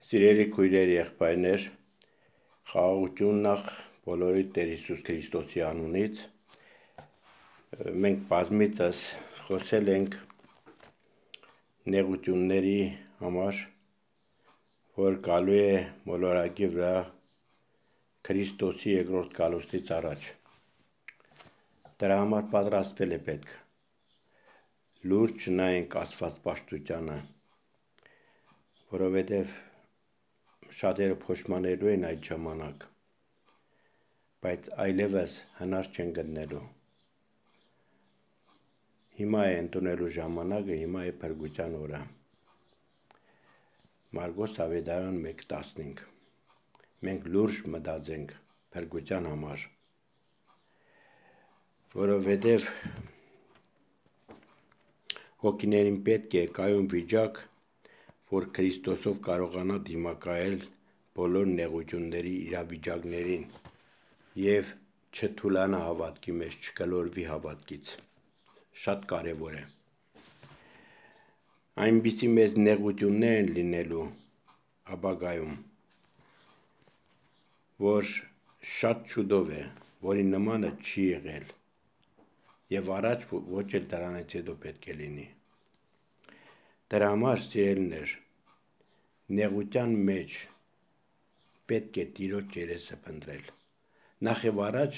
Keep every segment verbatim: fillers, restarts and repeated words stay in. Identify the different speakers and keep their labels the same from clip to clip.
Speaker 1: Սիրելի քույրեր, եղբայրներ, խաղաղություն նախ բոլորի Տեր Հիսուս Քրիստոսի անունից։ Մենք բազմիցս խոսել ենք նեղությունների համար, որ գալու է մոլորակի վրա Քրիստոսի երկրորդ գալուստից առաջ։ Դրա համար պատրաստվել է պետք։ Լուրջ նայենք աստվածպաշտությանը, որովհետև շատերը փոշմանելու են այդ ժամանակ, բայց այլևս հնար չեն գտնելու։ Հիմա է ընդունելու ժամանակը, հիմա է փրկության օրը։ Մարգոս Ավետարան մեկ տասնհինգ։ Մենք լուրջ մտածենք փրկության համար, որովհետև հոգիներին պետք է կայուն վիճակ, որ Քրիստոսով կարողանա դիմակայել բոլոր նեղությունների իրավիճակներին և չթուլանա հավատքի մեջ, չգլորվի հավատքից։ Շատ կարևոր է։ Այնպիսի մեծ նեղություններ են լինելու ապագայում, որ շատ շուտով է, որի նմանը չի եղել և առաջ ոչ էլ դրանից հետո պետք է լինի։ Դրա համար, սիրելիներ, նեղության մեջ պետք է Տիրոջ երեսը փնտրել։ Նախ և առաջ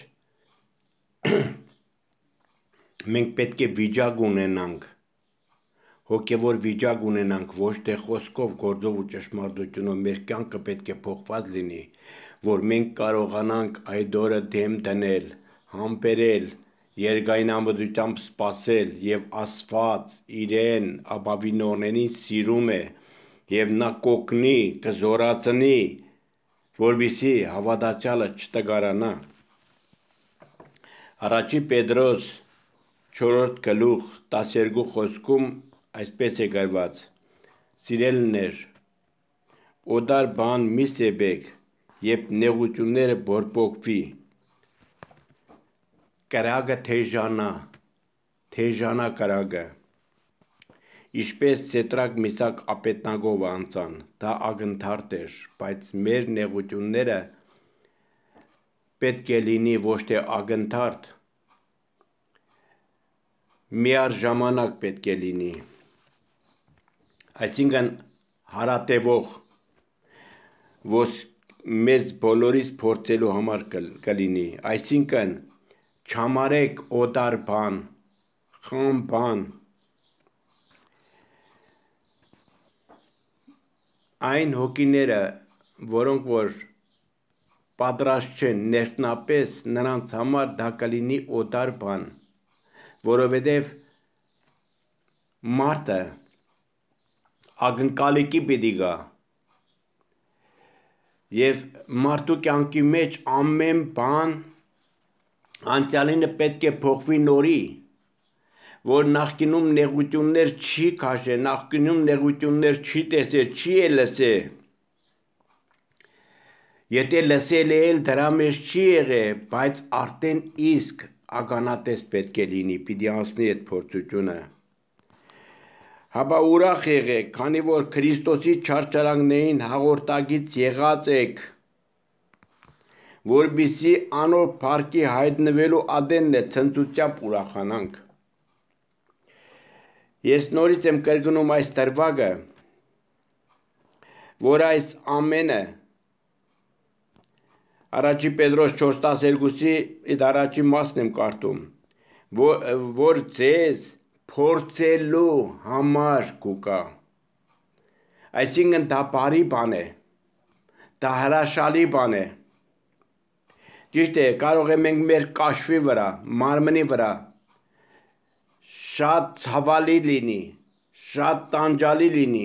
Speaker 1: մենք պետք է վիճակ ունենանք, հոգևոր վիճակ ունենանք, ոչ թե խոսքով, գործով ու ճշմարտությունով, մեր կյանքը պետք է փոխված լինի, որ մենք կարողանանք այդ օրը դեմ դնել, համբերել, երկայնամտությամբ սպասել և Աստված իրեն ապավինողներին սիրում է և նա կօգնի, կզորացնի, որպեսզի հավատացյալը չտգարանա։ Առաջի Պետրոս չորրորդ գլուխ տասներկու խոսքում այսպես է գրված. «Սիրելիներ, օտար բան մի սեպեք, երբ նեղությունները բորբոքվի, կրակը թեժանա, թեժանա կրակը, ինչպես Սեդրակ, Միսակ, Աբեդնագովը անցան, դա ակնթարթ էր, բայց մեր նեղությունները պետք է լինի ոչ թե ակնթարթ, միառժամանակ պետք է լինի, այսինքն հարատևող, որ մեզ բոլորիս փորձելու համար կլինի, այսինքն չհամարեք օտար բան, խամ բան, այն հոգիները, որոնք որ պատրաստ չեն ներքնապես, նրանց համար դա կլինի օտար բան, որովհետև մարդը ակնկալիքի պիտի գա և մարդու կյանքի մեջ ամեն բան անցյալինը պետք է փոխվի նորի, որ նախկինում նեղություններ չի քաշել, նախկինում նեղություններ չի տեսել, չի է լսել, եթե լսել է էլ դրա մեջ չի եղել, բայց արդեն իսկ ականատես պետք է լինի, պիտի անցնի այդ փորձությունը։ Հապա ուրախ եղեք, քանի որ Քրիստոսի չարչարանքներին հաղորդակից եղած եք, որպեսզի անոր փառքի հայտնվելու ատենն է ցնծությամբ ուրախանանք։ Ես նորից եմ կրկնում այս դրվագը, որ այս ամենը առաջի Պետրոս չորս տասներկուսի այդ առաջի մասն եմ կարդում, որ, որ ձեզ փորձելու համար կուկա։ Այսինքն դա բարի բան է, դա հրաշալի բան է։ Ճիշտ է, կարող է մենք մեր կաշվի վրա, մարմնի վրա շատ ցավալի լինի, շատ տանջալի լինի,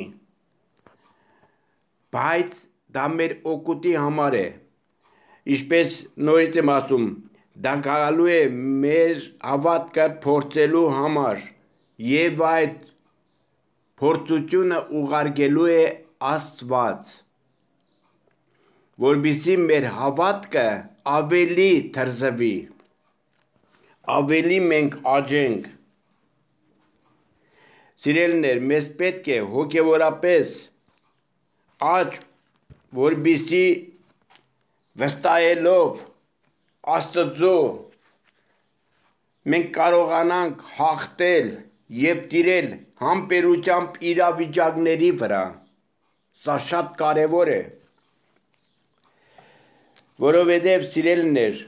Speaker 1: բայց դա մեր օգուտի համար է, ինչպես նորից եմ ասում, դա գալու է մեր հավատքը փորձելու համար և այդ փորձությունը ուղարկելու է Աստված, որպեսզի մեր հավատքը ավելի թրզվի, ավելի մենք աճենք։ Սիրելիներ, մեզ պետք է հոգևորապես աճ որբիսի վստահելով Աստծո մենք կարողանանք հաղթել և տիրել համբերությամբ իրավիճակների վրա, սա շատ կարևոր է, որովհետև սիրելիներ,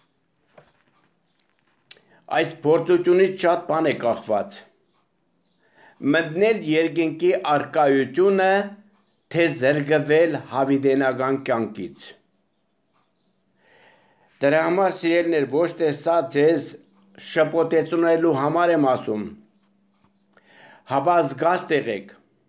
Speaker 1: այս փորձությունից շատ բան է կախված, մտնել երկնքի առկայությունը, թե զրկվել հավիտենական կյանքից։ Դրա համար սիրելիներ, ոչ թե սա ձեզ շփոթեցնելու համար եմ ասում, հապա զգաստ եղեք։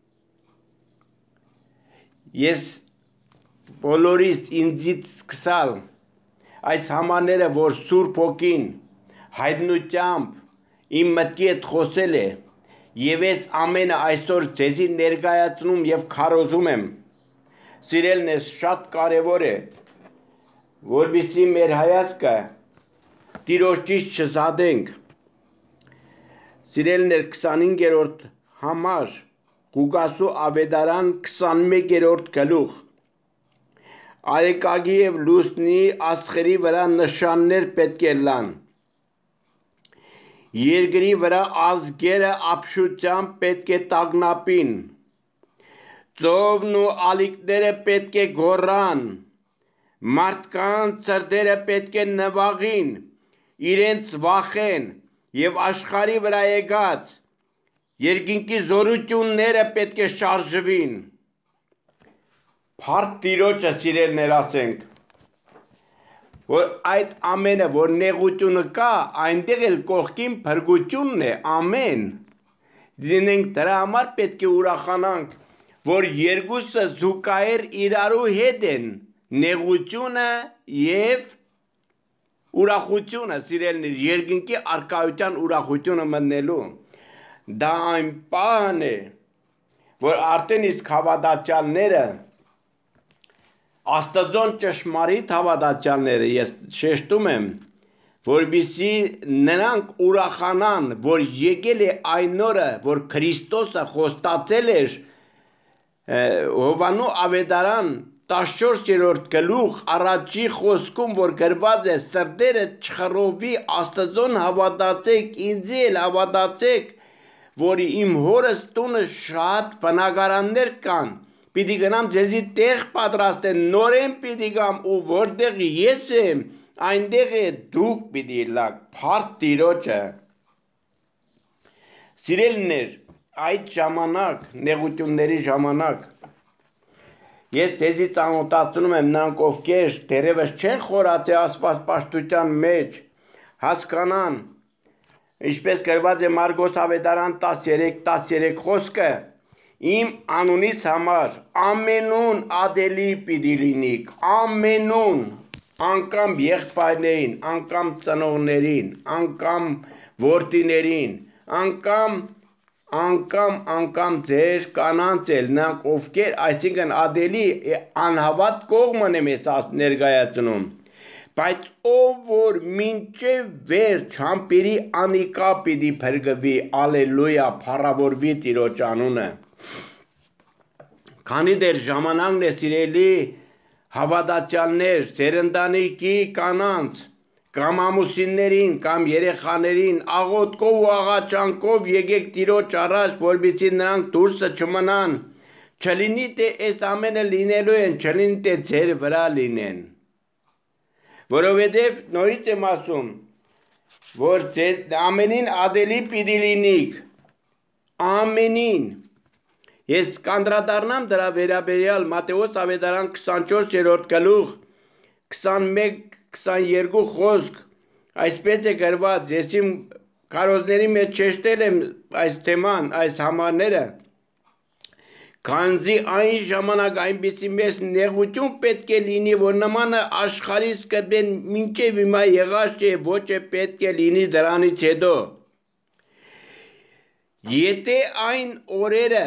Speaker 1: Ես բոլորիս ինձից սկսալ այս համարները, որ Սուրբ Հոգին հայտնությամբ իմ մտքի հետ խոսել է, և ես ամենը այսօր ձեզի ներկայացնում և քարոզում եմ, սիրելիներ, շատ կարևոր է, որպեսզի մեր հայացքը Տիրոջից չզատենք։ Սիրելիներ, քսանհինգերորդ համար Ղուկասու ավետարան քսանմեկերորդ գլուխ Արեգակի և լուսնի աստղերի վրա նշաններ պետք է լան, երկրի վրա ազգերը ապշությամբ պետք է տագնապին, ծովն ու ալիքները պետք է գոռան, մարդկանց սրտերը պետք է նվաղին, իրենց վախեն և աշխարհի վրա եկած երկինքի զորությունները պետք է շարժվին։ Փառք Տիրոջը, սիրելիներ, ասենք, որ այդ ամենը, որ նեղությունը կա, այնտեղ էլ կողքին փրկությունն է, ամեն։ Դինենք դրա համար պետք է ուրախանանք, որ երկուսը զուգահեռ իրարու հետ են, նեղությունը և ուրախությունը, սիրելիներ, երկնքի առկայության ուրախությունը մտնելու, դա այն պահն է, որ արդեն իսկ հավատացյալները, Աստծոն ճշմարիտ հավատացյալները, ես շեշտում եմ, որպեսզի նրանք ուրախանան, որ եկել է այն օրը, որ Քրիստոսը խոստացել էր Հովհաննես ավետարան տասնչորսերորդ գլուխ առաջի խոսքում, որ գրված է, սրտերը չխռովի, Աստծոն հավատացեք, ինձ էլ հավատացեք, որ իմ հորս տունը շատ բնակարաններ կան, պիտի գնամ ձեզի տեղ պատրաստեմ, նորեն պիտի գամ, ու որտեղ ես եմ, այնտեղ է դուք պիտի լաք, փառք Տիրոջը։ Սիրելիներ, այդ ժամանակ, նեղությունների ժամանակ, ես ձեզի ծանոթացնում եմ նրանք, ովքեր դեռևս չեն խորացել աստվածպաշտության մեջ, հասկանան, ինչպես գրված է Մարկոս ավետարան տասներեք տասներեք խոսքը, իմ անունիս համար ամենուն ատելի պիտի լինիք, ամենուն, անգամ եղբայրներին, անգամ ծնողներին, անգամ որդիներին, անգամ անգամ անգամ ձեր կանանց էլ, նրանք ովքեր, այսինքն ատելի անհավատ կողմն եմ ես ներկայացնում, բայց ով որ մինչև վերջ համբերի անիկա պիտի փրկվի, ալելույա, փառավորվի Տիրոջ անունը։ Քանի դեռ ժամանակն է, սիրելի հավատացյալներ, ձեր ընտանիքի կանանց, կամ ամուսիններին, կամ երեխաներին, աղոթքով ու աղաչանքով եկեք Տիրոջ առաջ, որպեսզի նրանք դուրսը չմնան, չլինի թե այս ամենը լինելու են, չլինի թե ձեր վրա լինեն։ Որովհետև նորից եմ ասում, որ ամենին ատելի պիտի լինիք, ամենին։ Ես կանդրադառնամ դրա վերաբերյալ Մատթեոս ավետարան քսանչորսերորդ գլուխ քսանմեկ քսաներկու խոսք, այսպես է գրված, ես իմ քարոզների մեջ շեշտել եմ այս թեման, այս համարները, քանզի այն ժամանակ այնպիսի մեծ նեղություն պետք է լինի, որ նմանը աշխարհի սկզբեն մինչև հիմա եղած չէ, ոչ է պետք է լինի դրանից հետո։ Եթե այն օրերը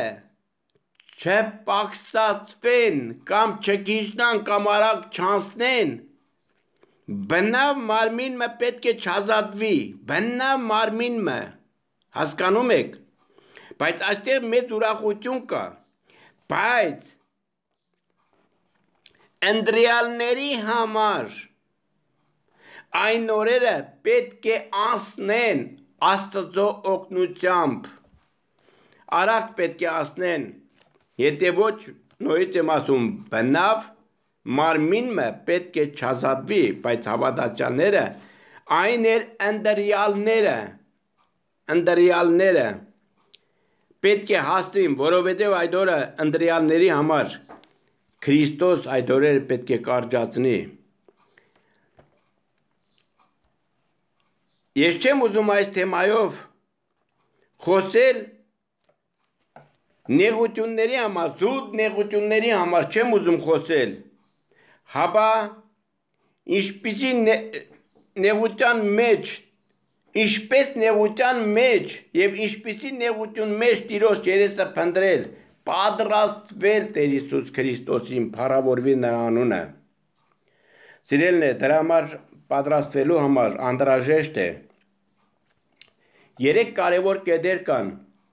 Speaker 1: չպակսացվեն կամ չգիշնան կամ արագ չանցնեն, բնավ մարմինը պետք է չազատվի, բնավ մարմինը, հասկանում եք, բայց այստեղ մեծ ուրախություն կա, բայց ընտրյալների համար այն օրերը պետք է անցնեն Աստծո օգնությամբ, արագ պետք է անցնեն, եթե ոչ նորից եմ ասում բնավ մարմինը պետք է չազատվի, բայց հավատացյալները այն էր ընտրյալները, ընտրյալները պետք է հասնին, որովհետև այդ օրը ընտրյալների համար Քրիստոս այդ օրերը պետք է կարճացնի։ Ես չեմ ուզում այս թեմայով խոսել նեղությունների համար, զուտ նեղությունների համար չեմ ուզում խոսել, հապա ինչպիսի նեղության մեջ, ինչպես նեղության մեջ և ինչպիսի նեղություն մեջ Տիրոջ երեսը փնտրել, պատրաստվել Տեր Հիսուս Քրիստոսին, փառավորվի նրա անունը։ Սիրելն է, դրա համար պատրաստվելու համար անհրաժեշտ է։ Երեք կարևոր կետեր կան։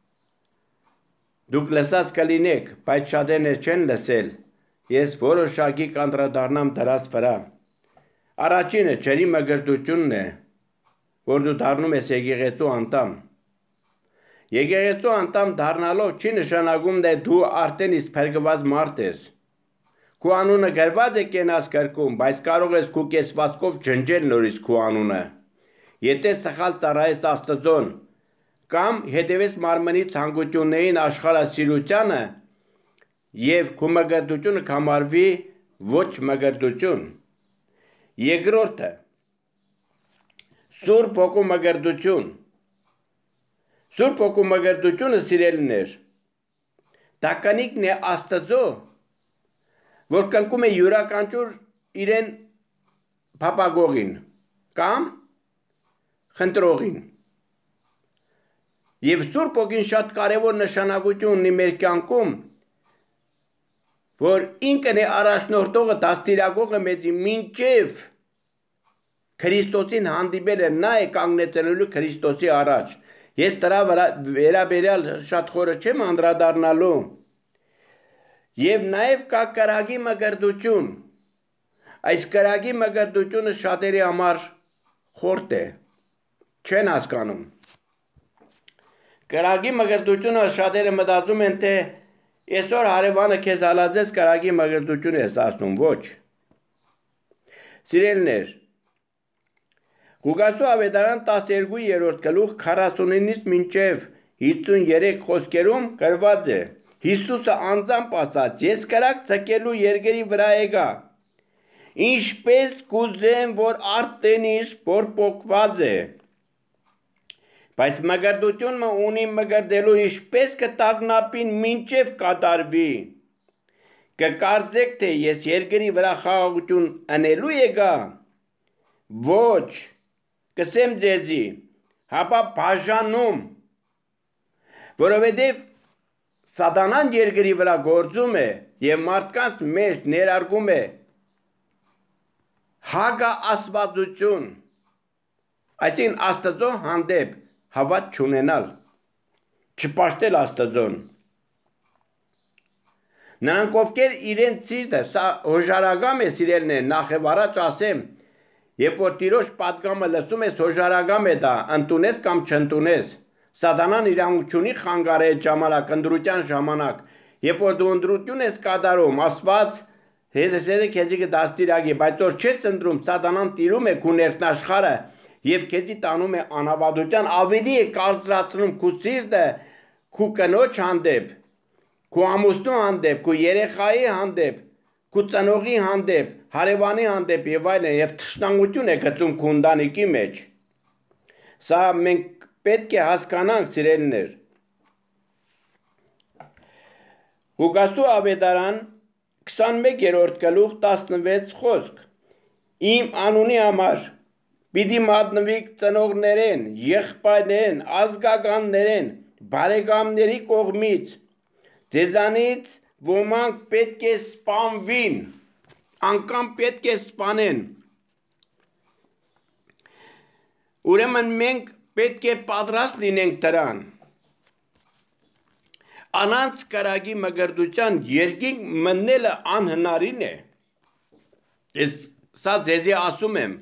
Speaker 1: Դուք լսած կլինեք, բայց շատերն չեն լսել։ Ես որոշակի կանդրադառնամ դրանց վրա։ Առաջինը ջրի մկրտությունն է, որ դու դառնում ես եկեղեցու անդամ։ Եկեղեցու անդամ դառնալով չի նշանակում թե դու արդեն իսկ փրկված մարդ ես։ Քո անունը գրված է կենաց գրքում, բայց կարող ես քո կեցվածքով ջնջել նորից քո անունը։ Եթե սխալ ծառայես Աստծուն, կամ հետևես մարմնի ցանկություններին աշխարհասիրությանը, եւ քո մկրտությունը կհամարվի ոչ մկրտություն։ Երկրորդը Սուրբ Հոգու մկրտություն։ Սուրբ Հոգու մկրտությունը, սիրելիներ, տականիկն է Աստծո, որ կնքում է յուրաքանչյուր իրեն փապագողին կամ խնդրողին։ Եվ Սուրբ Հոգին շատ կարևոր նշանակություն ունի մեր կյանքում, որ ինքն է առաջնորդողը, դաստիարակողը մեզի մինչև Քրիստոսին հանդիպելը, նա է կանգնեցնելու Քրիստոսի առաջ։ Ես դրա վերաբերյալ շատ խորը չեմ անդրադառնալու։ Եվ նաև կա կրակի մկրտություն։ Այս կրակի մկրտությունը շատերի համար խորտ է, չեն հասկանում։ Կրակի մկրտությունը շատերը մտածում են, թե այսօր հարևանը քեզ հալածեց կրակի մկրտություն ես ասում, ոչ։ Սիրելիներ, Ղուկասու ավետարան տասներկու գլուխ քառասունինից մինչև հիսուներեք խոսքերում գրված է. Հիսուսը անձամբ ասաց. Ես կրակ ցկելու երկրի վրա եկա, ինչպես կուզեմ, որ արտենից բորբոքված է, բայց մկրտությունը ունի մկրտելու, ինչպես կտագնապին մինչև կատարվի։ Կկարծեք, թե ես երկրի վրա խաղաղություն անելու եկա, ոչ, կսեմ ձեզի, հապա բաժանում, որովհետև սատանան երկրի վրա գործում է և մարդկանց մեջ ներարկում է հակաաստվածություն, այսինքն Աստծո հանդեպ հավատ չունենալ, չպաշտել Աստծուն։ Նրանք ովքեր իրենց սիրտը, սա հոժարագամ է, սիրելիներ, նախ եւ առաջ ասեմ, երբ որ Տիրոջ պատգամը լսում ես, հոժարագամ է դա, ընդունես կամ չընդունես։ Սատանան իրանք չունի խանգարել ժամանակ, ընտրության ժամանակ, երբ որ դու ընտրություն ես կատարում, Աստված հետսերը քեզի կդաստիարակի, բայց որ չես ընտրում, Սատանան տիրում է քո ներքնաշխարհը եւ քեզի տանում է անավատության, ավելի է կարծրացնում քո սիրտը, քո կնոջ հանդեպ, քո ամուսնու հանդեպ, քո երեխայի հանդեպ, քո ծնողի հանդեպ, հարևանի հանդեպ եւ այլն, եւ թշնամություն է գցում քո ընտանիքի մեջ։ Սա մենք պետք է հասկանանք, սիրելիներ։ Ղուկասու ավետարան քսանմեկ գլուխ տասնվեց խոսք. Իմ անունի համար պիտի մատնվիք ծնողներեն, եղբայրներեն, ազգականներեն, բարեկամների կողմից, ձեզանից ոմանք պետք է սպանվին, անգամ պետք է սպանեն։ Ուրեմն մենք պետք է պատրաստ լինենք դրան։ Անանց կրակի մկրտության երկինք մտնելը անհնարին է, Ես սա ձեզի ասում եմ,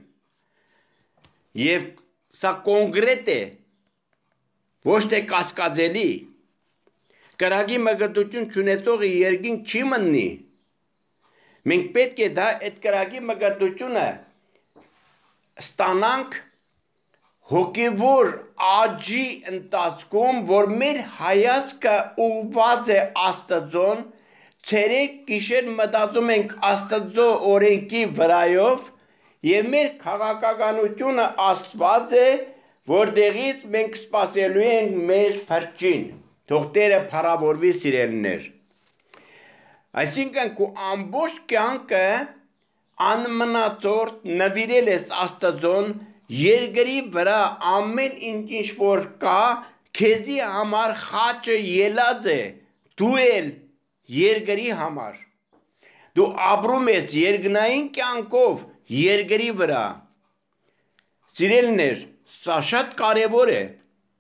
Speaker 1: և սա կոնգրետ է, ոչ թե կասկածելի, կրակի մկրտություն չունեցողը երկինք չի մտնի, մենք պետք է դա այդ կրակի մկրտությունը ստանանք հոգևոր աճի ընթացքում, որ մեր հայացքը ուղղված է Աստծուն, ցերեկ գիշեր մտածում ենք Աստծո օրենքի վրայով, եւ մեր քաղաքականությունը Աստված է, որտեղից մենք սպասելու ենք մեր փրկին։ Թող Տերը փառավորվի սիրելիներ։ Այսինքն քո ամբողջ կյանքը անմնացորդ նվիրել ես Աստծուն, երկրի վրա ամեն ինչ ինչ որ կա, քեզի համար խաչը ելած է, դու էլ երկրի համար։ Դու ապրում ես երկնային կյանքով երկրի վրա։ Սիրելիներ, սա շատ կարևոր է,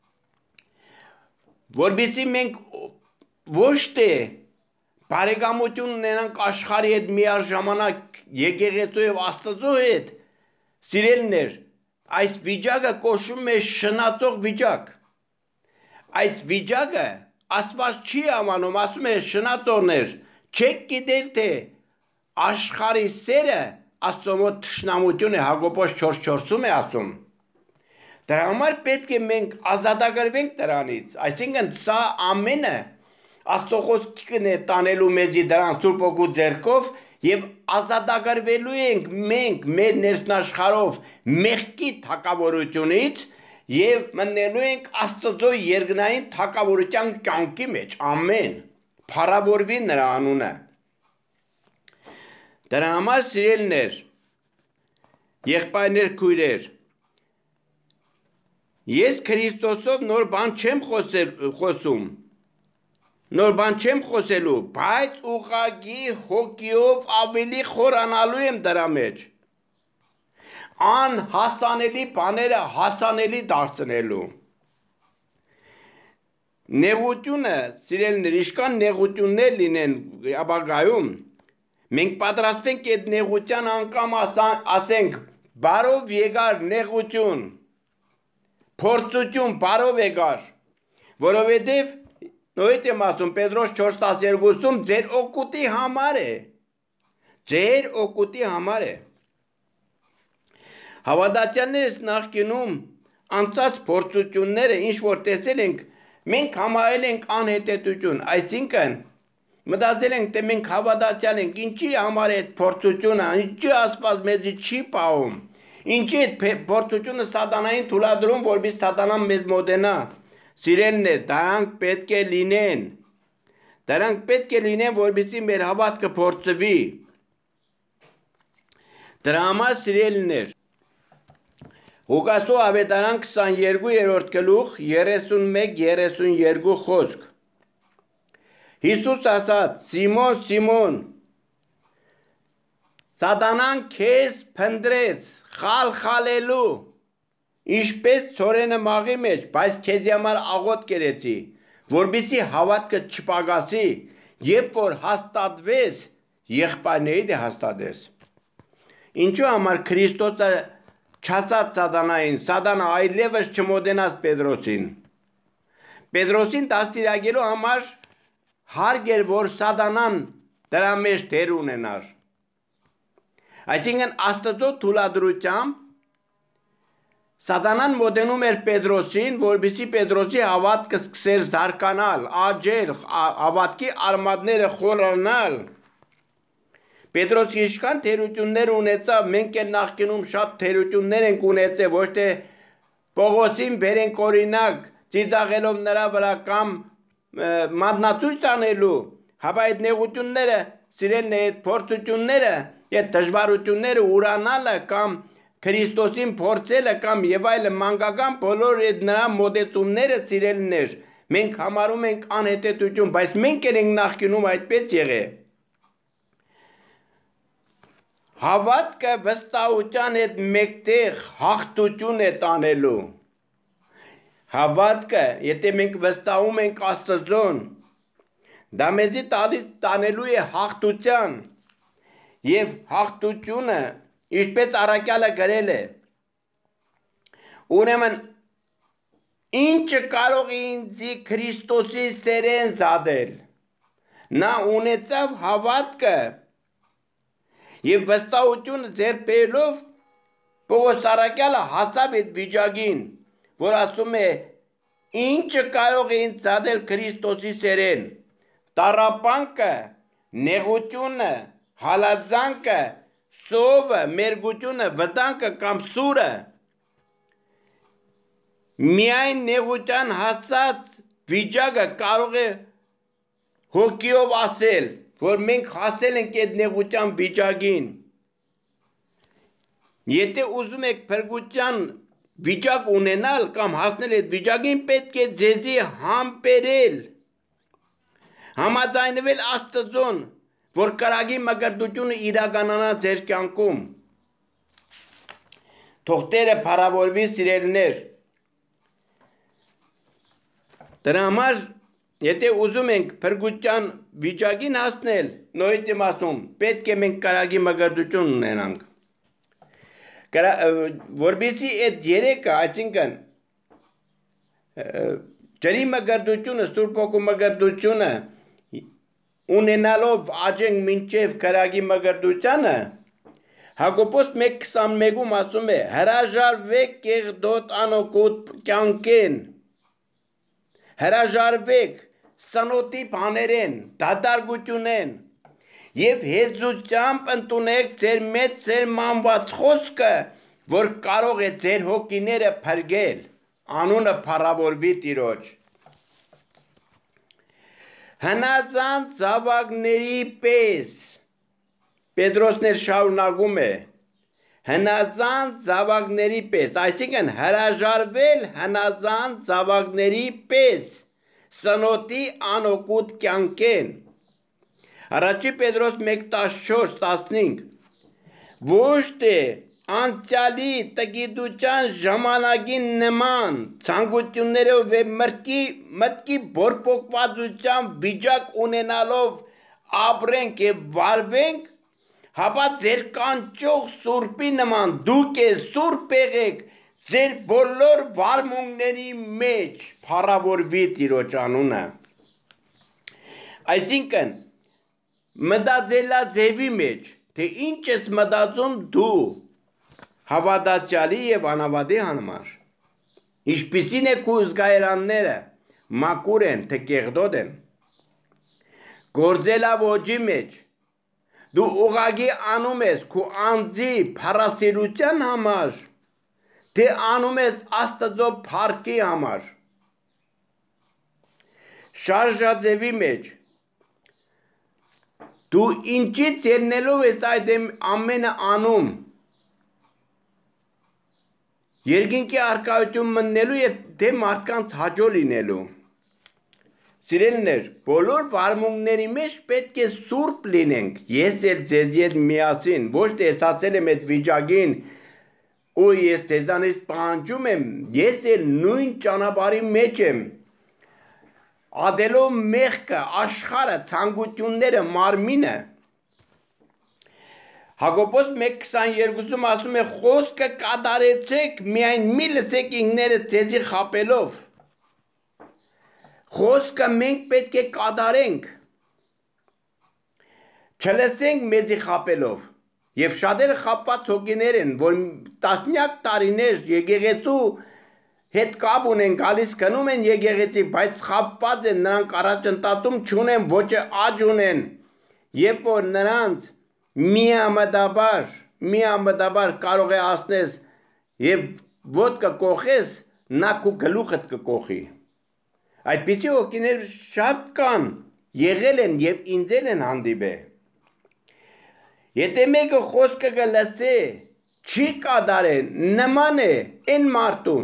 Speaker 1: որպեսզի մենք ոչ թե բարեկամություն ունենանք աշխարհի հետ միաժամանակ եկեղեցու եւ Աստծո հետ, սիրելիներ, այս վիճակը կոչվում է շնացող վիճակ։ Այս վիճակը Աստված չի ամանում, ասում է շնացողներ, չեք գիտեր թե աշխարհի սերը Աստծո մոտ թշնամություն է, Հակոբոս չորս չորսում է ասում։ Դրա համար պետք է մենք ազատագրվենք դրանից, այսինքն սա ամենը Աստծո խոսքն է տանելու մեզի դրան Սուրբ Հոգու ձեռքով եւ ազատագրվելու ենք մենք մեր ներքնաշխարհով մեղքի թակավորությունից եւ մտնելու ենք Աստծո երկնային թակավորության կյանքի մեջ, ամեն, փառավորվի նրա անունը։ Դրա համար սիրելիներ, եղբայրներ, քույրեր, ես Քրիստոսով նոր բան չեմ խոսում, նոր բան չեմ խոսելու, բայց ուղղակի հոգիով ավելի խորանալու եմ դրա մեջ, անհասանելի բաները հասանելի դարձնելու։ Նեղությունը, սիրելիներ, ինչքան նեղություններ լինեն ապագայում, մենք պատրաստվենք այդ նեղության անգամ ասենք բարով եկար նեղություն, փորձություն բարով եկար, որովհետև նույնիսկ եմ ասում Պետրոս չորս տասներկուսում ձեր օգուտի համար է, ձեր օգուտի համար է։ Հավատացյալներս նախկինում անցած փորձությունները ինչ որ տեսել ենք, մենք համարել ենք անհետեթություն, այսինքն մտածել ենք թե մենք հավատացյալ ենք, ինչի համար է այդ փորձությունը, ինչի Աստված մեզի չի պահում, ինչի այդ փորձությունը սատանային թույլատրում, որպեսզի սատանան մեզ մոտենա։ Սիրելիներ, դրանք պետք է լինեն, դրանք պետք է լինեն, որպեսզի մեր հավատքը փորձվի։ Դրա համար սիրելիներ, Ղուկասու ավետարան քսաներկու գլուխ երեսունմեկ երեսունյոթ խոսք։ Հիսուս ասաց. Սիմոն, Սիմոն, սատանան քեզ փնտրեց խալխալելու, ինչպես ցորենը մաղի մեջ, բայց քեզի համար աղոտ կերեցի, որպեսզի հավատքը չպագասի, երբ որ հաստատվես, եղբայրներիդ հաստատես։ Ինչու համար Քրիստոսը չասաց սատանային, սատանա այլևս չմոտենաս Պետրոսին։ Պետրոսին դաստիարակելու համար հարկ էր, որ սատանան դրա մեջ դեր ունենար։ Այսինքն Աստծո թույլատրությամբ սատանան մոտենում էր Պետրոսին, որպեսզի Պետրոսի հավատքը սկսեր զարգանալ, աճել, հավատքի արմատները խորանալ։ Պետրոս ինչքան թերություններ ունեցավ, մենք էլ նախկինում շատ թերություններ ենք ունեցել, ոչ թե Պողոսին բերենք օրինակ, ծիծաղելով նրա վրա կամ մատնացույց անելու, հապա այդ նեղությունները, սիրելն է, այդ փորձությունները, այդ դժվարությունները ուրանալը կամ Քրիստոսին փորձելը կամ եւ այլ մանկական բոլոր այդ նրա մոտեցումները սիրելիներ, մենք համարում ենք անհետեթություն, բայց մենք ենք նախկինում այդպես եղել։ Հավատքը վստահության հետ մեկտեղ հաղթություն է տանելու։ Հավատքը, եթե մենք վստահում ենք Աստծուն, դա մեզի տալիս տանելու է հաղթության։ Եվ հաղթությունը, ինչպես առաքյալը գրել է, ուրեմն ինչը կարող է ինձի Քրիստոսի սերեն զադել, նա ունեցավ հավատքը եւ վստահությունը ձեռք բերելով Պողոս առաքյալը հասավ այդ վիճակին, որ ասում է ինչը կարող է ինձ զադել Քրիստոսի սերեն, տառապանքը, նեղությունը, հալածանքը, սովը, մերգությունը, վտանգը կամ սուրը, միայն նեղության հասած վիճակը կարող է հոգիով ասել, որ մենք հասել ենք այդ նեղության վիճակին։ Եթե ուզում եք փրկության վիճակ ունենալ կամ հասնել այդ վիճակին, պետք է ձեզի համբերել, համաձայնվել Աստծուն, որ կրակի մկրտությունը իրականանա ձեր կյանքում։ Թող Տերը փառավորվի, սիրելիներ։ Դրա համար, եթե ուզում ենք փրկության վիճակին հասնել, նույնիսկ եմ ասում, պետք է մենք կրակի մկրտություն ունենանք։ Որպեսզի այդ երեքը, այսինքն ջրի մկրտությունը, Սուրբ Հոգու մկրտությունը ունենալով աճենք մինչև կրակի մկրտությանը, Հակոբոս մեկ քսանմեկում ասում է. հրաժարվեք կեղտոտ անօգուտ կյանքեն, հրաժարվեք սնոտի բաներեն, դատարկությունեն եւ հեզությամբ ընդունեք ձեր մեծ սերմանված խոսքը, որ կարող է ձեր հոգիները փրկել, անունը փառավորվի Տիրոջ։ Հնազանդ զավակների պես Պետրոսն էլ շարունակում է, հնազանդ զավակների պես, այսինքն հրաժարվել հնազանդ զավակների պես, սնոտի անօգուտ կյանքեն։ Առաջի Պետրոս մեկ տասնչորս տասնհինգ ոչ թե անցյալի տգիտության ժամանակին նման ցանկություններով եւ մտքի բորբոքվածության վիճակ ունենալով ապրենք եւ վարվենք, հապա ձեր կանչող Սուրբի նման դուք է սուրբ եղեք ձեր բոլոր վարմունքների մեջ, փառավորվի Տիրոջ անունը։ Այսինքն մտածելաձևի մեջ, թե ինչ ես մտածում դու հավատացյալի եւ անհավատի համար, ինչպիսին է քո զգայարանները, մաքուր են, թե կեղտոտ են, գործելավոճի մեջ, դու ուղղակի անում ես քո անձի փառասիրության համար, թե անում ես Աստծո փառքի համար, շարժաձևի մեջ, դու ինչից ելնելով ես այդ ամենը անում, երկինքի առկայություն մտնելու եւ դե մարդկանց հաջո լինելու։ Սիրելիներ, բոլոր վարմունքների մեջ պետք է սուրբ լինենք, ես էլ ձեզ հետ միասին, ոչ թե ես ասել եմ այդ վիճակին, ու ես ձեզանից պահանջում եմ, ես էլ նույն ճանապարհի մեջ եմ, ադելով մեղքը, աշխարհը, ցանկությունները, մարմինը։ Հակոբոս մեկ քսաներկուսում ասում է խոսքը կատարեցեք, միայն մի լսեք ինքներդ ձեզի խաբելով։ Խոսքը մենք պետք է կատարենք, չլսենք մեզի խաբելով։ Եվ շատերը խաբված հոգիներ են, որ տասնյակ տարիներ եկեղեցու հետ կապ ունեն, գալիս գնում են եկեղեցի, բայց խաբված են, նրանք առաջընթացում չունեն, ոչ աճ ունեն, երբ որ նրանց միամտաբար, միամտաբար կարող է ասնես եւ ոտքը կողես, նա քո գլուխդ կկողի։ Այդպիսի հոգիներ շատ կան, եղել են եւ ինձ են հանդիպել։ Եթե մեկը խոսքը կլսե, չի կատարե, նման է այն մարդուն։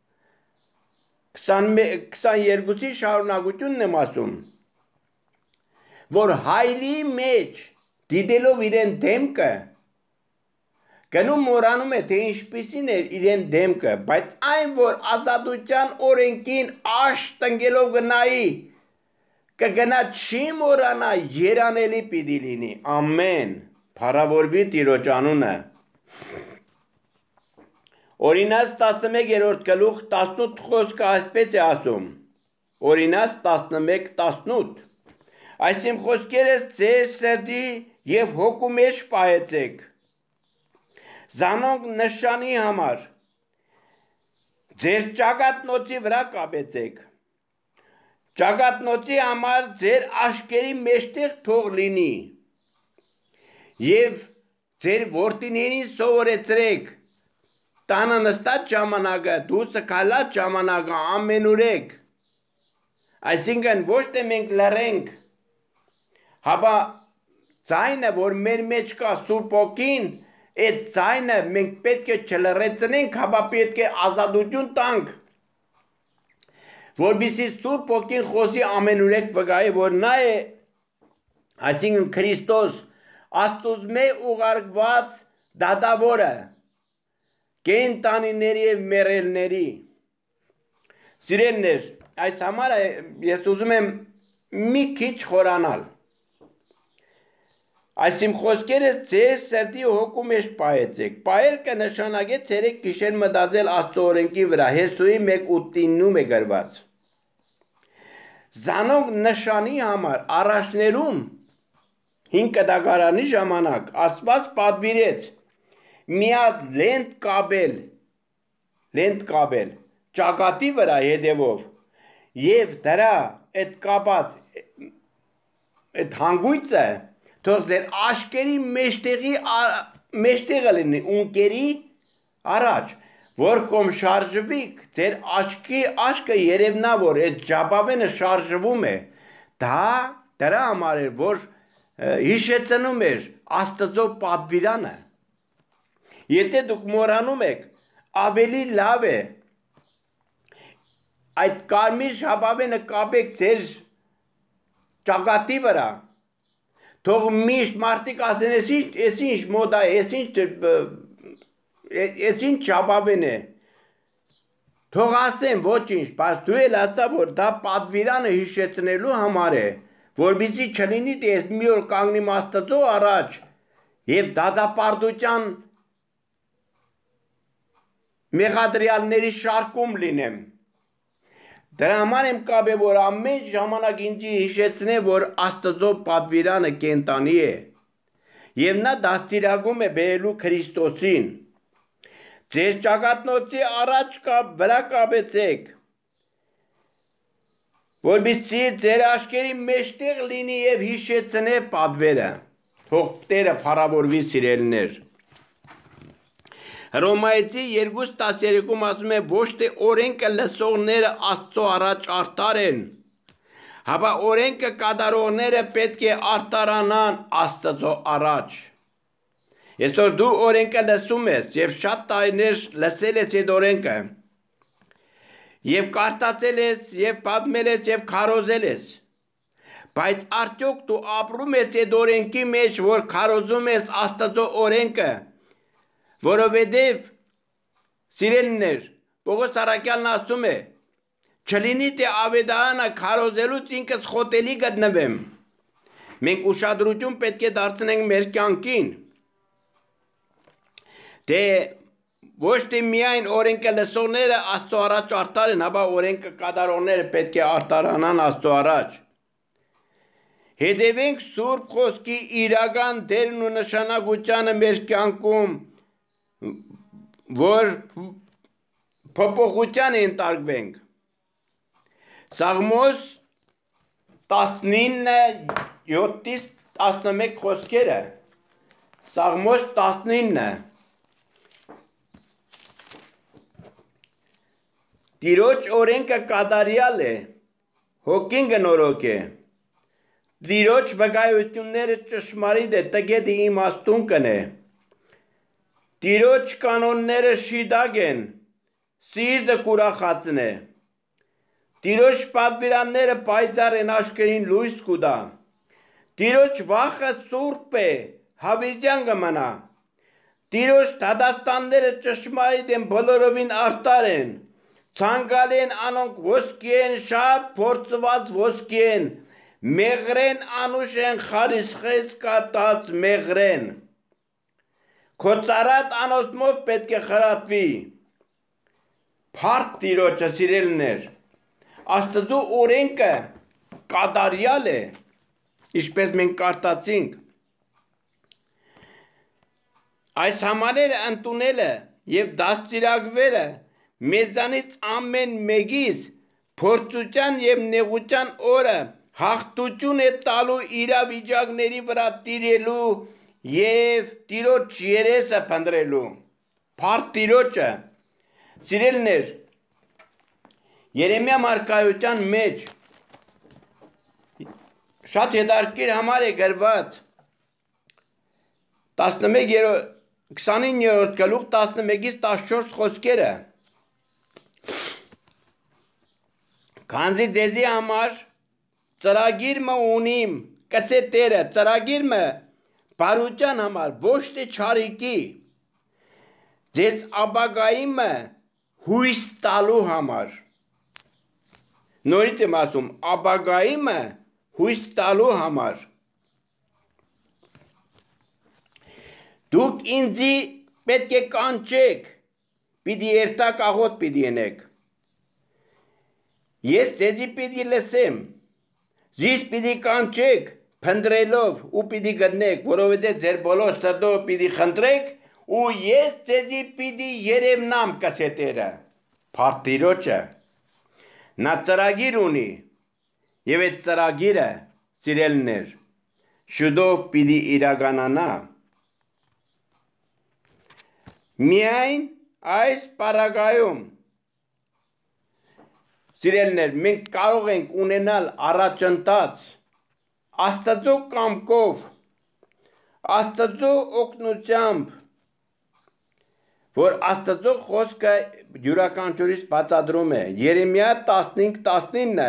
Speaker 1: քսաներկուսի շարունակությունն եմ ասում, որ հայլի մեջ դիտելով իրեն դեմքը, գնում մորանում է, թե ինչպիսին է իրեն դեմքը, բայց այն, որ ազատության օրենքին աշ տնկելով գնայի, կգնա չի մորանա, երանելի պիտի լինի, ամեն։ փառավորվի Տիրոջ անունը։ Օրինաց տասնմեկերորդ գլուխ տասնութ խոսքը այսպես է ասում։ Օրինաց տասնմեկ տասնութ։ Այսինքն խոսքերը ձեր սրտի եւ հոգու մեջ պահեցեք։ Զանոնք նշանի համար ձեր ճակատնոցի վրա կապեցեք։ Ճակատնոցի համար ձեր աշկերի մեջտեղ թող լինի։ Եվ ձեր որդիներին սովորեցրեք տանը նստած ժամանակը, դուրսը քայլած ժամանակը ամենուրեք։ Այսինքն ոչ թե մենք լռենք, հապա ձայնը, որ մեր մեջ կա Սուրբ Օքին, այդ ձայնը մենք պետք է չլռեցնենք, հապա պետք է ազատություն տանք, որպեսզի Սուրբ Օքին խոսի ամենուրեք վկայի, որ նա է, այսինքն Քրիստոս, Աստծո ուղարկված դատավորը, կենդանիների և մեռելների։ Սիրելիներ, այս համար ես ուզում եմ մի քիչ խորանալ։ Այսինքն խոսքերս ձեր սրտի ու հոգու մեջ պահեցեք։ Պահել կնշանակե ցերեկ գիշեր մտածել Աստծո օրենքի վրա, Հեսուի մեկ ութինում է գրված։ Զանոնք նշանի համար առաջներում հինգ կտակարանի ժամանակ Աստված պատվիրեց մի հատ լենտ կապել, լենտ կապել ճակատի վրա հետևով եւ դրա այդ կապած այդ հանգույցը թող ձեր աշկերի մեջտեղի մեջտեղը լինի ունկերի առաջ, որ կոմ շարժվիկ ձեր աշկի աշկը երևնա, որ այդ ժապավենը շարժվում է, դա դրա համար էր, որ հիշեցնում էր Աստծո պատվիրանը։ Եթե դուք մոռանում եք, ավելի լավ է այդ կարմիր ժապավենը կապեք ձեր ճակատի վրա, թող միշտ մարդիկ ասեն, ես ինչ մոդա է, ես ինչ ժապավեն է, թող ասեն ոչինչ, բայց դու էլ ասա, որ դա պատվիրանը հիշեցնելու համար է, որպեսզի չլինի, թե ես մի օր կանգնիմ Աստծո առաջ եւ դատապարտության մեղադրյալների շարքում լինեմ։ Դրա համար եմ կապել, որ ամեն ժամանակ ինձ հիշեցնե, որ Աստծո պատվիրանը կենդանի է եւ նա դաստիարակում է բերելու Քրիստոսին։ Ձեր ճակատնոցի առաջ կապ վրա կապեցեք, որպեսզի ձեր աշկերի մեջտեղ լինի եւ հիշեցնե պատվերը։ Թող Տերը փառավորվի, սիրելիներ։ Հռոմայեցի երկու տասներեքում ասում է, ոչ թե օրենքը լսողները Աստծո առաջ արդար են, հապա օրենքը կատարողները պետք է արդարանան Աստծո առաջ։ Այսօր դու օրենքը լսում ես եւ շատ տարիներ լսել ես այդ օրենքը, եւ կարդացել ես, եւ պատմել ես, եւ քարոզել ես, բայց արդյոք դու ապրում ես այդ օրենքի մեջ, որ քարոզում ես Աստծո օրենքը, որովհետև սիրելիներ, Պողոս առաքյալն ասում է, չլինի թե ավետարանը քարոզելուց ինքս խոտելի գտնվեմ։ Մենք ուշադրություն պետք է դարձնենք մեր կյանքին, թե ոչ թե միայն օրենքը լսողները Աստծո առաջ արդար են, հապա օրենքը կատարողները պետք է արդարանան Աստծո առաջ։ Հետևենք Սուրբ Խոսքի իրական դերն ու նշանակությանը մեր կյանքում, որ փոփոխության ենթարկվենք։ Սաղմոս տասնինը յոթից տասնմեկ խոսքերը, Սաղմոս տասնինը, Տիրոջ օրենքը կատարյալ է, հոգին գնորոք է, Տիրոջ վկայությունները ճշմարիտ է, տգետը իմաստուն կնե, Տիրոջ կանոնները շիդակ են, սիրտը կուրախացն է, Տիրոջ պատվիրանները պայծառ են, աշկերին լույս կուտա, Տիրոջ վախը սուրբ է, հավիտյան կմնա, Տիրոջ դատաստանները ճշմարիտ են, բոլորովին արդար են, ցանկալի են անոնք ոսկի են, շատ փորձված ոսկի են, մեղրեն անուշ են, խարիսխես կատած մեղրեն։ Քո ծառատ անոստմով պետք է խրատվի։ Փառք Տիրոջը, սիրելիներ, Աստծո օրենքը կատարյալ է, ինչպես մենք կարդացինք։ Այս համարերը ընդունելը եւ դաստիարակվելը մեզանից ամեն մեկից փորձության եւ նեղության օրը հաղթություն է տալու իրավիճակների վրա տիրելու եւ Տիրոջ երեսը փնտրելու։ Փառք Տիրոջը, սիրելիներ, Երեմիա մարգարեության մեջ շատ հետաքրքիր համար է գրված քսանիններորդ գլուխ տասնմեկից տասնչորս խոսքերը։ Քանզի ձեզի համար ծրագիր մը ունիմ, կսե Տերը, ծրագիր մը բարության համար, ոչ թե չարիքի, ձեզ ապագայի մը հույս տալու համար։ Նորից եմ ասում, ապագայի մը հույս տալու համար։ Դուք ինձի պետք է կանչեք, պիտի երթակ աղոտ պիտի ենեք։ Ես ձեզի պիտի լսեմ, զիս պիտի կանչեք, փնտրելով ու պիտի գտնեք, որովհետև ձեր բոլոր սրտով պիտի խնդրեք, ու ես ձեզի պիտի երևնամ, կասե Տերը։ Փառք Տիրոջը, նա ծրագիր ունի, եւ այդ ծրագիրը, սիրելիներ, շուտով պիտի իրականանա։ Միայն այս պարագայում, սիրելիներ, մենք կարող ենք ունենալ առաջընթաց Աստծո կամքով, Աստծո օգնությամբ, որ Աստծո խոսքը յուրաքանչյուրից բացատրում է։ Երեմիա տասնհինգ տասնինը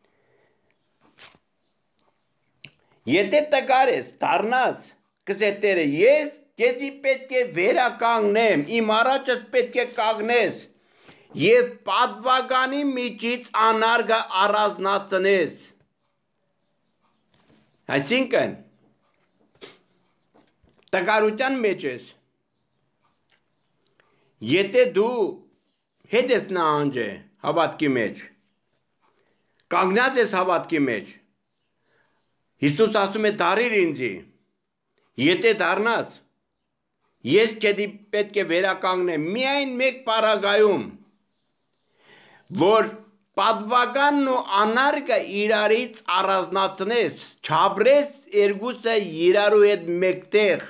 Speaker 1: Եթե տկար ես, դառնաս, կսե Տերը, ես քեզի պետք է վերականգնեմ, իմ առաջս պետք է կանգնես եւ պատվականի միջից անարգը առանձնացնես։ Այսինքն տկարության մեջ ես։ Եթե դու հետ ես նահանջ է հավատքի մեջ, կանգնած ես հավատքի մեջ, Հիսուս ասում է դարիր ինձի, եթե դառնաս, ես քեզի պետք է վերականգնեմ միայն մեկ պարագայում, որ պատվականն ու անարգը իրարից առանձնացնես, չաբրես երկուսը իրարու հետ մեկտեղ։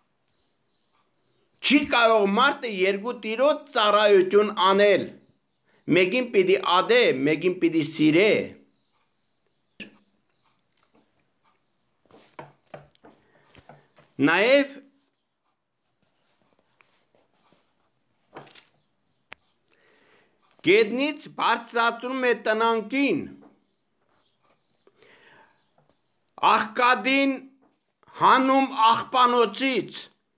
Speaker 1: Չի կարող մարդը երկու տիրոջ ծառայություն անել, մեկին պիտի ադե, մեկին պիտի սիրե։ Նաև գետնից բարձրացնում է տնանքին, աղքատին հանում աղբանոցից,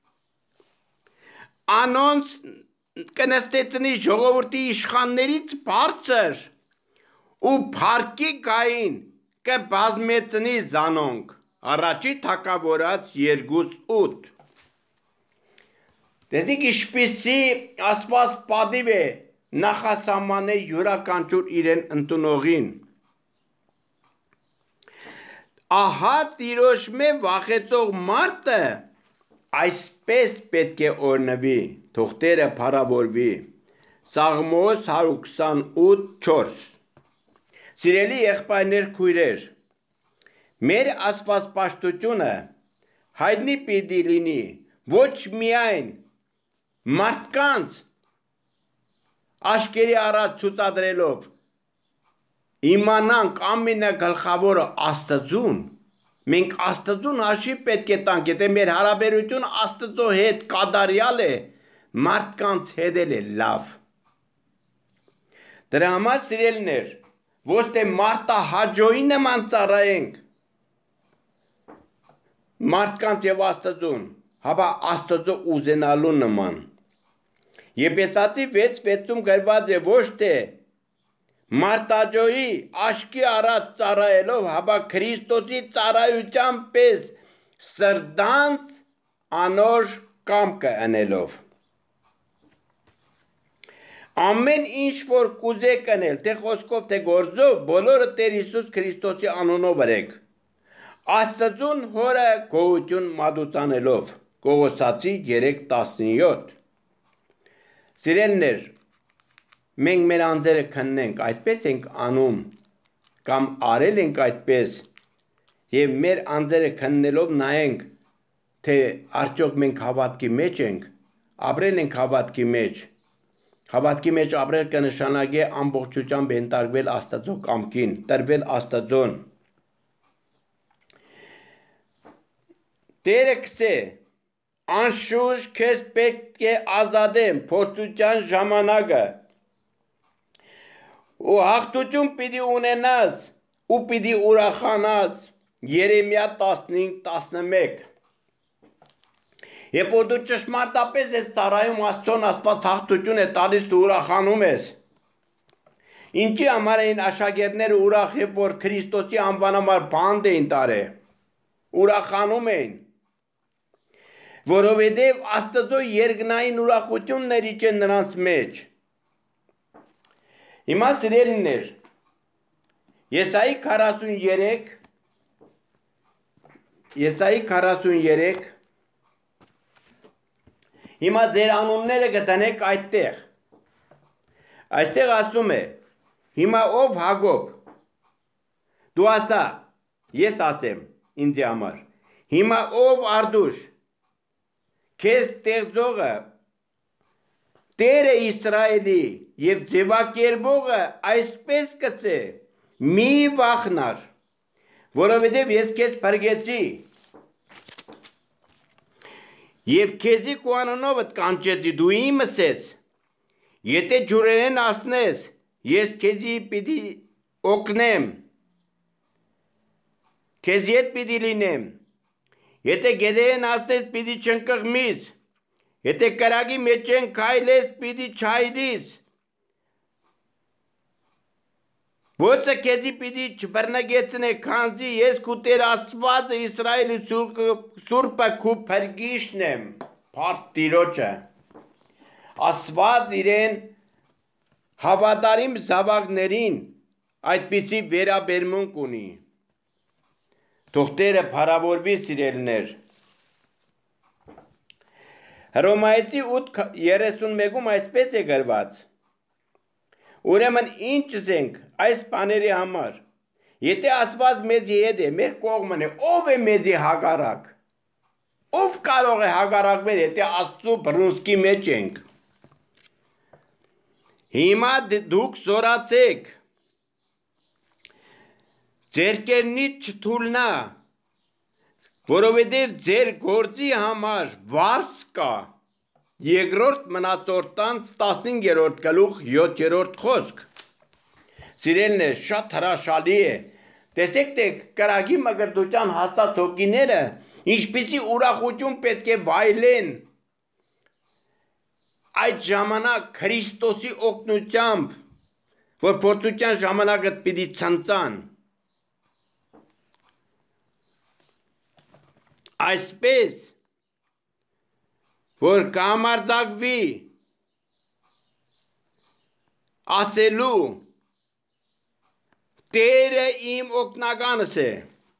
Speaker 1: անոնց կնստեցնի ժողովրդի իշխաններից բարձր ու փառքի գային կբազմեցնի զանոնք։ Առաջի թագավորաց երկուս ութ։ Տեսնիք ինչպիսի Աստված պատիվ է նախասահմանե յուրաքանչյուր իրեն ընդունողին։ Ահա Տիրոջ մե վախեցող մարդը այսպես պետք է օրնվի, թող Տերը փառավորվի։ Սաղմոս հարյուր քսանութ չորս։ Սիրելի եղբայրներ, քույրեր, մեր աստվածպաշտությունը հայտնի պիտի լինի ոչ միայն մարդկանց աշկերի առաջ ցուցադրելով, իմանանք ամենագլխավորը Աստծուն, մենք Աստծուն հաշիվ պետք է տանք, եթե մեր հարաբերությունը Աստծո հետ կատարյալ է, մարդկանց հետ էլ է լավ։ Դրա համար, սիրելիներ, ոչ թե մարտահաջողի նման ծառայենք մարդկանց եւ Աստծուն, հապա Աստծո ուզենալու նման։ Եփեսացի վեց վեցում գրված է ոչ թե մարտահաջողի աշկի առաջ ծառայելով, հապա Քրիստոսի ծառայության պես սրտանց անոր կամքը անելով։ Ամեն ինչ որ կուզեք անել, թե խոսքով, թե գործով, բոլորը Տեր Հիսուս Քրիստոսի անունով արեք։ Աստծուն հորը գոհություն մատուցանելով։ Կողոսացի երեք տասնյոթ։ Սիրելիներ, մենք մեր անձերը քննենք, այդպես ենք անում, կամ արել ենք այդպես, եւ մեր անձերը քննելով նայենք, թե արդյոք մենք հավատքի մեջ ենք, ապրել ենք հավատքի մեջ։ Հավատքի մեջ ապրել կնշանակի ամբողջությամբ ենթարկվել Աստծո կամքին, տրվել Աստծուն։ Տերը կսե, անշուշտ քեզ պետք է ազատեմ փորձության ժամանակը, ու հաղթություն պիտի ունենաս, ու պիտի ուրախանաս, Երեմիա տասնհինգ տասնմեկ։ Երբ որ դու ճշմարտապես ես ծառայում Աստծուն, Աստված հաղթություն է տալիս, դու ուրախանում ես։ Ինչի համար էին աշակերտները ուրախ, երբ որ Քրիստոսի անվանհամար բանտ էին տարել։ Ուրախանում էին։ Որովհետև Աստծո երկնային ուրախություններ իջեն նրանց մեջ։ Հիմա սիրելիներ, Եսայի քառասուներեք, Եսայի քառասուներեք, հիմա ձեր անունները կտնեք այդտեղ։ Այստեղ ասում է, հիմա ով Հակոբ, դու ասա, ես ասեմ ինձ համար, հիմա ով Արդուշ, քեզ ստեղծողը, Տերը Իսրայելի եւ ձևակերպողը այսպես կսե, մի վախնար, որովհետև ես քեզ փրկեցի, եւ քեզի քո անունովդ կանչեցի, դու իմս ես, եթե ջուրերեն ասնես, ես քեզի պիտի օգնեմ, քեզ ետ պիտի լինեմ, եթե գետերեն ասնես, պիտի չընկղմիս, եթե կրակի մեջ են քայլես, պիտի չայրիս, Ոծը քեզի պիտի չբռնագեցնե, քանզի ես քու Տեր Աստվածը Իսրայելի Սուրբը քու փրկիչն եմ, փառք Տիրոջը։ Աստված իրեն հավատարիմ զավակներին այդպիսի վերաբերմունք ունի։ Թող Տերը փառավորվի, սիրելիներ։ Հռոմայեցի ութ երեսունմեկում այսպես է գրված. Ուրեմն ինչ զենք այս բաների համար, եթե Աստված մեզի հետ է, մեր կողմն է, ով է մեզի հակառակ, ով կարող է հակառակվել, եթե Աստծո բռունցքի մեջ ենք։ Հիմա դուք զորացեք, ձերքերնից չթուլնա, որովհետև ձեր գործի համար վարձ կա։ Երկրորդ մնացորդանց տասնհինգերորդ գլուխ յոթերորդ խոսք։ Սիրելիներ, շատ հրաշալի է։ Տեսեք թե կրակի մկրտության հաստատ հոգիները ինչպիսի ուրախություն պետք է վայելեն այդ ժամանակ Քրիստոսի օգնությամբ, որ փորձության ժամանակը պիտի ցնցան։ Այսպես որ կամարձակվի ասելու Տերը իմ օգնականս է,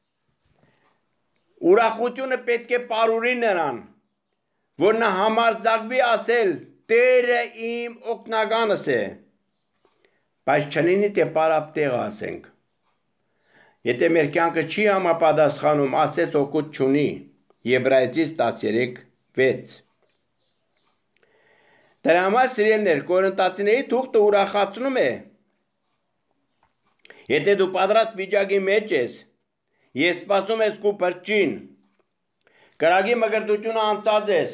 Speaker 1: ուրախությունը պետք է պարուրի նրան, որ նա համարձակվի ասել Տերը իմ օգնականս է, բայց չլինի թե պարապ տեղ ասենք, եթե մեր կյանքը չի համապատասխանում, ասես օգուտ չունի, Եբրայեցիս տասներեք վեց։ Դրա համար սիրելիներ, Կորինթացիների թուղթը ուրախացնում է, եթե դու պատրաստ վիճակի մեջ ես, ես սպասում ես քո փրկին, կրակի մկրտությունը անցած ես,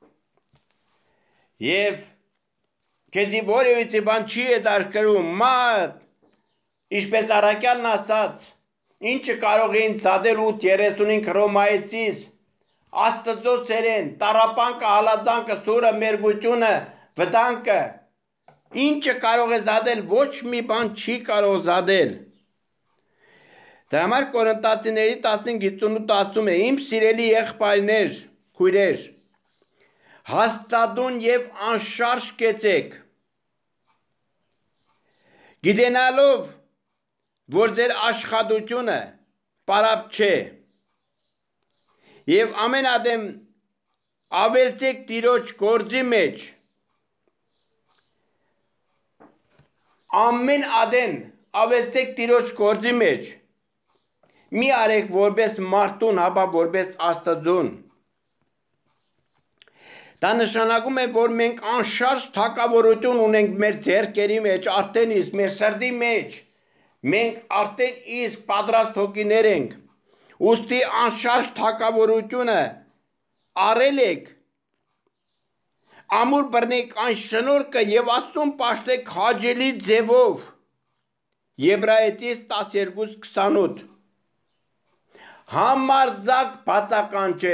Speaker 1: եւ քեզի որևիցե բան չի հետաքրքրում, մատ, ինչպես առաքյալն ասաց, ինչը կարող էին ցածել ութ երեսունհինգ Հռոմայեցիս, Աստծո սերեն, տառապանքը, հալածանքը, սուրը, մերգությունը, վտանգը, ինչը կարող է զադել, ոչ մի բան չի կարող զադել։ Դրա համար Կորինթացիների տասնհինգ հինգ ութ ասում է, իմ սիրելի եղբայրներ, քույրեր, հաստատուն և անշարժ կեցեք, գիտենալով, որ ձեր աշխատությունը պարապ չէ, և ամեն ադեմ ավելցեք Տիրոջ գործի մեջ, ամեն ադեն ավելցեք Տիրոջ գործի մեջ, մի արեք որպես մարդուն, հապա որպես Աստծուն, դա նշանակում է, որ մենք անշարժ թագավորություն ունենք մեր ձեռքերի մեջ, արդեն իսկ մեր սրտի մեջ, մենք արդեն իսկ պատրաստ հոգիներ ենք, ուստի անշարժ թագավորությունը առել եք, ամուր բռնեք այն շնորհքը և Աստծուն պաշտեք հաճելի ձևով, Եբրայեցիս տասներկու քսանութ, համարձակ բացականչե,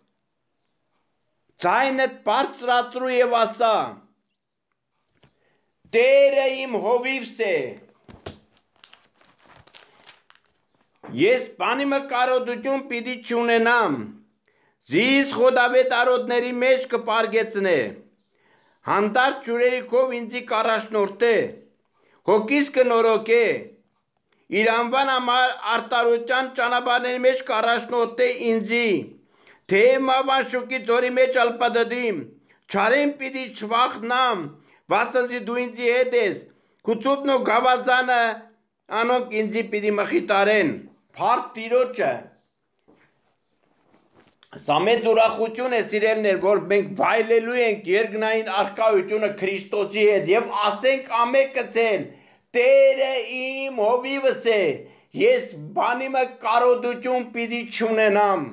Speaker 1: ձայնդ բարձրացրու և ասա, Տերը իմ հովիվս է, ես բանիմը կարոտություն պիտի չունենամ, զիս խոդավետ արոտների մեջ կպարգեցնե, հանդարտ ջուրերի քով ինձի կառաջնորդե, հոգիս կնորոգե, իր անվան համար արտարության ճանապարհների մեջ կառաջնորդե ինձի, թե մավան շուկի ձորի մեջ ալպադդիմ, չարեն պիտի չվախնամ, վասնզի դու ինձի հետ ես, քուցուպն ու գավազանը անոնք ինձի պիտի մխիտարեն, փառք Տիրոջը, սա մեծ ուրախություն է սիրելիներ, որ մենք վայելելու ենք երկնային առկայությունը Քրիստոսի հետ և ասենք ամենքս էլ, Տերը իմ հովիվս է, ես բանիմը կարոտություն պիտի չունենամ,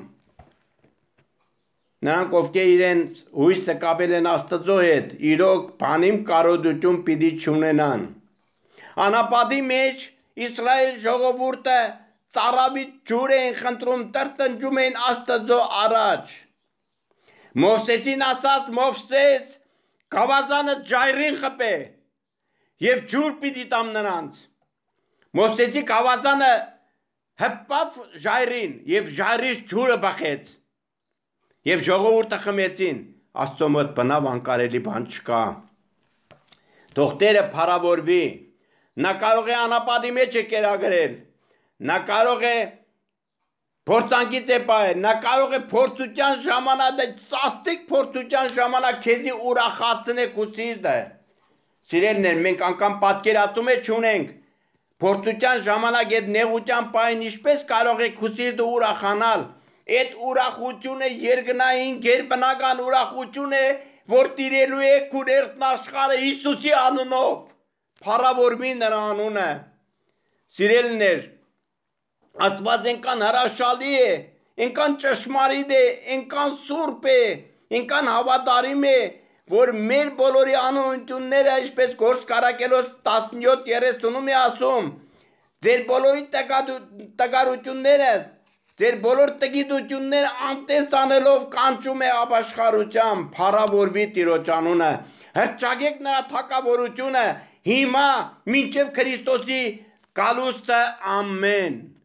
Speaker 1: նրանք ովքեր իրենց հույսը կապել են Աստծո հետ, իրոք բանիմ կարոտություն պիտի չունենան, անապատի մեջ Իսրայել ժողովուրդը ծարավի ջուր էին խնդրում, տրտնջում էին Աստծո առաջ, Մովսեսին ասաց, Մովսես, գավազանը ջայրին խփե և ջուր պիտի տամ նրանց, Մովսեսի գավազանը հպավ ժայրին և ժայրից ջուրը բխեց, և ժողովուրդը խմեցին, Աստծո մոտ բնավ անկարելի բան չկա, թող Տերը փառավորվի, նա կարող է անապատի մեջ է կերակրել, նա կարող է փորձանքից է պահել, նա կարող է փորձության ժամանակ, սաստիկ փորձության ժամանակ քեզի ուրախացնե քո սիրտը, սիրելիներ, մենք անգամ պատկերացում է չունենք, փորձության ժամանակ այդ նեղության պահին ինչպես կարող է քո սիրտը ուրախանալ, այդ ուրախությունը երկնային գերբնական ուրախություն է, որ տիրելու է քո ներքնաշխարհը Հիսուսի անունով, փառավորվի նրա անունը, սիրելիներ, Աստված այնքան հրաշալի է, այնքան ճշմարիտ է, այնքան սուրբ է, այնքան հավատարիմ է, որ մեր բոլորի անօրինությունները, ինչպես Գործք Առաքելոց տասնյոթ երեսունում է ասում, ձեր բոլորի տգարությունները, ձեր բոլոր տգիտությունները անտես անելով կանչում է ապաշխարությամբ, փառավորվի Տիրոջ անունը, հռչակեք նրա թագավորությունը, հիմա մինչև Քրիստոսի գալուստը ամեն